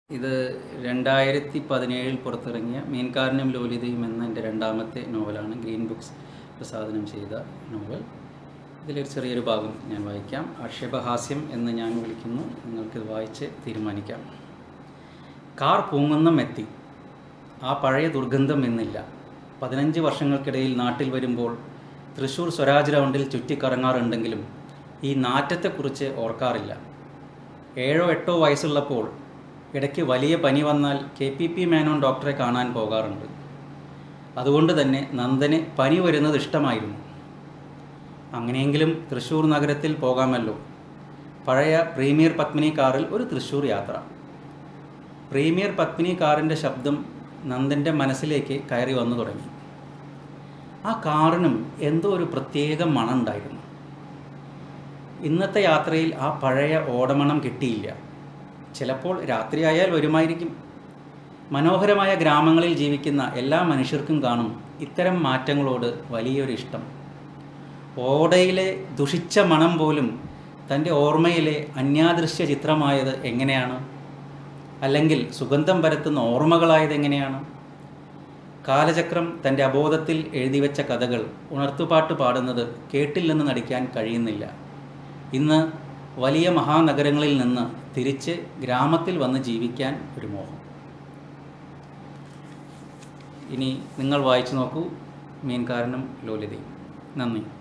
ഇത് 2017 പുറത്തിറങ്ങിയ മീൻകാരനും ലോലിതയും എന്ന എൻ്റെ രണ്ടാമത്തെ നോവലാണ്. ഗ്രീൻ ബുക്സ് പ്രസാധനം ചെയ്ത നോവൽ. ഇതിലൊരു ചെറിയൊരു ഭാഗം ഞാൻ വായിക്കാം. ആക്ഷേപഹാസ്യം എന്ന് ഞാൻ വിളിക്കുന്നു. നിങ്ങൾക്കിത് വായിച്ച് തീരുമാനിക്കാം. കാർ പൂങ്ങുന്നമെത്തി. ആ പഴയ ദുർഗന്ധം എന്നില്ല. 15 വർഷങ്ങൾക്കിടയിൽ നാട്ടിൽ വരുമ്പോൾ തൃശ്ശൂർ സ്വരാജ് റൗണ്ടിൽ ചുറ്റിക്കറങ്ങാറുണ്ടെങ്കിലും ഈ നാറ്റത്തെക്കുറിച്ച് ഓർക്കാറില്ല. 7 or 8 വയസ്സുള്ളപ്പോൾ ഇടയ്ക്ക് വലിയ പനി വന്നാൽ KPP മേനോൻ ഡോക്ടറെ കാണാൻ പോകാറുണ്ട്. അതുകൊണ്ട് തന്നെ നന്ദന് പനി വരുന്നത് ഇഷ്ടമായിരുന്നു. അങ്ങനെയെങ്കിലും തൃശ്ശൂർ നഗരത്തിൽ പോകാമല്ലോ. പഴയ പ്രീമിയർ പത്മിനി കാറിൽ ഒരു തൃശ്ശൂർ യാത്ര. പ്രീമിയർ പത്മിനി കാറിൻ്റെ ശബ്ദം നന്ദൻ്റെ മനസ്സിലേക്ക് കയറി വന്നു തുടങ്ങി. ആ കാറിനും എന്തോ ഒരു പ്രത്യേക മണം ഉണ്ടായിരുന്നു. ഇന്നത്തെ യാത്രയിൽ ആ പഴയ ഓടമണം കിട്ടിയില്ല. ചിലപ്പോൾ രാത്രിയായാൽ വരുമായിരിക്കും. മനോഹരമായ ഗ്രാമങ്ങളിൽ ജീവിക്കുന്ന എല്ലാ മനുഷ്യർക്കും കാണും ഇത്തരം മാറ്റങ്ങളോട് വലിയൊരു ഇഷ്ടം. ഓടയിലെ ദുഷിച്ച മണം പോലും തൻ്റെ ഓർമ്മയിലെ അന്യാദൃശ്യ ചിത്രമായത് എങ്ങനെയാണ്? അല്ലെങ്കിൽ സുഗന്ധം പരത്തുന്ന ഓർമ്മകളായത് എങ്ങനെയാണ്? കാലചക്രം തൻ്റെ അബോധത്തിൽ എഴുതിവെച്ച കഥകൾ ഉണർത്തുപാട്ട് പാടുന്നത് കേട്ടില്ലെന്ന് നടിക്കാൻ കഴിയുന്നില്ല. ഇന്ന് വലിയ മഹാനഗരങ്ങളിൽ നിന്ന് തിരിച്ച് ഗ്രാമത്തിൽ വന്ന് ജീവിക്കാൻ ഒരു മോഹം. ഇനി നിങ്ങൾ വായിച്ചു നോക്കൂ മീൻകാരനും ലോലിതയും. നന്ദി.